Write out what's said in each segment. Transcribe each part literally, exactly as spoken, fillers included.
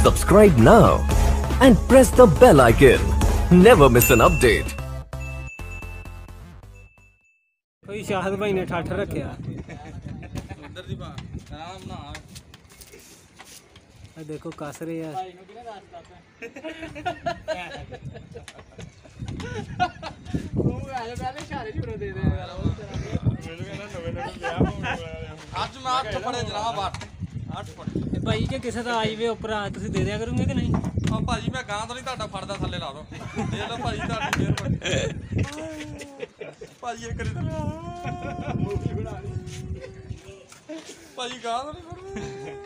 Subscribe now and press the bell icon. Never miss an update. कोई शाहद भाई ने ठाठ रखिया उधर दी आराम ना देखो कस रहे यार ਅੱਜ ਮੈਂ ਅੱਠ ਫੜੇ ਜਨਾਬ ਅੱਠ ਅੱਠ ਫੜੇ ਭਾਈ ਜੇ ਕਿਸੇ ਦਾ ਆਈ ਵੇ ਉੱਪਰ ਆ ਤੁਸੀਂ ਦੇ ਦਿਆ ਕਰੋਗੇ ਕਿ ਨਹੀਂ ਆ ਭਾਜੀ ਮੈਂ ਗਾਂ ਤੋਂ ਨਹੀਂ ਤੁਹਾਡਾ ਫੜਦਾ ਥੱਲੇ ਲਾ ਦੋ ਦੇਖ ਲਓ ਭਾਜੀ ਤੁਹਾਡੀ ਮਿਹਰਬਾਨੀ ਭਾਜੀ ਇਹ ਕਰੀ ਤਾਂ ਭਾਜੀ ਗਾਂ ਤੋਂ ਨਹੀਂ ਫੜਦਾ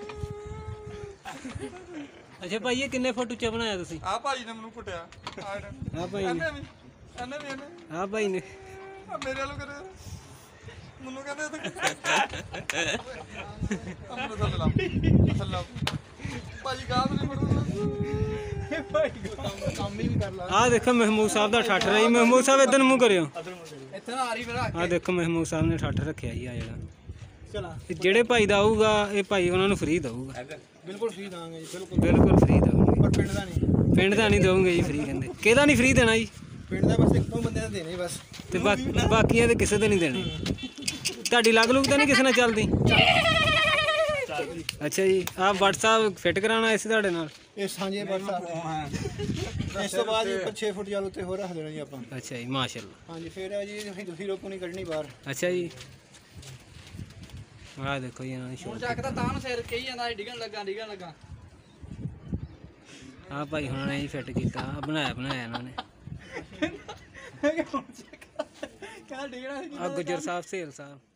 ਅੱਛਾ ਭਾਈ ਇਹ ਕਿੰਨੇ ਫੁੱਟ ਉੱਚਾ ਬਣਾਇਆ ਤੁਸੀਂ ਆ ਭਾਜੀ ਨੇ ਮੈਨੂੰ ਫੁੱਟਿਆ ਹਾਂ ਭਾਈ ਨੇ ਇਹਨੇ ਵੀ ਇਹਨੇ ਵੀ ਇਹਨੇ ਹਾਂ ਭਾਈ ਨੇ ਆ ਮੇਰੇ ਵੱਲੋਂ ਕਰੇ ਮੈਨੂੰ ਕਹਿੰਦੇ ਅਮਰ ਥੱਲੇ ਲਾ ਥੱਲੇ ਲਾ ਭਾਜੀ ਗਾਂ ਤੋਂ ਨਹੀਂ ਫੜਦਾ ਭਾਈ ਕੰਮ ਹੀ ਕਰ ਲਾ ਆ ਦੇਖੋ ਮਹਿਮੂਦ ਸਾਹਿਬ ਦਾ ਠੱਠ ਰਹੀ ਮਹਿਮੂਦ ਸਾਹਿਬ ਇਧਰ ਮੂੰਹ ਕਰਿਓ ਇੱਥੇ ਨਾ ਆ ਰਹੀ ਮੇਰਾ ਆ ਦੇਖੋ ਮਹਿਮੂਦ ਸਾਹਿਬ ਨੇ ਠੱਠ ਰੱਖਿਆ ਜੀ ਆ ਜਿਹੜਾ ਚਲਾ ਜਿਹੜੇ ਭਾਈ ਦਾ ਆਊਗਾ ਇਹ ਭਾਈ ਉਹਨਾਂ ਨੂੰ ਫ੍ਰੀ ਦਊਗਾ ਬਿਲਕੁਲ ਫ੍ਰੀ ਦਾਂਗੇ ਜੀ ਬਿਲਕੁਲ ਬਿਲਕੁਲ ਫ੍ਰੀ ਦਊਗੇ ਪਰ ਪਿੰਡ ਦਾ ਨਹੀਂ ਪਿੰਡ ਦਾ ਨਹੀਂ ਦਊਗੇ ਜੀ ਫ੍ਰੀ ਕਹਿੰਦੇ ਕਿਹਦਾ ਨਹੀਂ ਫ੍ਰੀ ਦੇਣਾ ਜੀ ਪਿੰਡ ਦਾ ਬਸ ਇੱਕੋ ਬੰਦੇ ਨੇ ਦੇਣੇ ਬਸ ਤੇ ਬਾਕੀਆਂ ਦੇ ਕਿਸੇ ਦੇ ਨਹੀਂ ਦੇਣੇ ਤੁਹਾਡੀ ਲੱਗ ਲੁੱਗ ਤਾਂ ਨਹੀਂ ਕਿਸੇ ਨਾਲ ਚੱਲਦੀ ਅੱਛਾ ਜੀ ਆਹ WhatsApp ਫਿੱਟ ਕਰਾਉਣਾ ਇਸ ਤੁਹਾਡੇ ਨਾਲ ਇਹ ਸਾਂਝੇ WhatsApp ਇਸ ਤੋਂ ਬਾਅਦ ਉੱਪਰ ਛੇ ਫੁੱਟ ਜਲ ਉੱਤੇ ਹੋਰ ਰੱਖ ਦੇਣਾ ਜੀ ਆਪਾਂ ਅੱਛਾ ਜੀ ਮਾਸ਼ਾਅੱਲਾ ਹਾਂਜੀ ਫੇਰ ਜੀ ਅਸੀਂ ਤੁਸੀਂ ਲੋਕੋ ਨਹੀਂ ਕੱਢਣੀ ਬਾਹਰ ਅੱਛਾ ਜੀ ਆਹ ਦੇਖੋ ਜੀ ਇਹਨਾਂ ਦੀ ਹੁਣ ਚੱਕਦਾ ਤਾਂ ਨੂੰ ਸਿਰ ਕਹੀ ਜਾਂਦਾ ਡਿਗਣ ਲੱਗਾ ਡਿਗਣ ਲੱਗਾ ਆਹ ਭਾਈ ਹੁਣਾਂ ਨੇ ਜੀ ਫਿੱਟ ਕੀਤਾ ਆਹ ਬਣਾਇਆ ਬਣਾਇਆ ਇਹਨਾਂ ਨੇ ਕਿਆ ਡਿਗਣਾ ਆ ਗੁਜਰ ਸਾਹਿਬ ਸੇਲ ਸਾਹਿਬ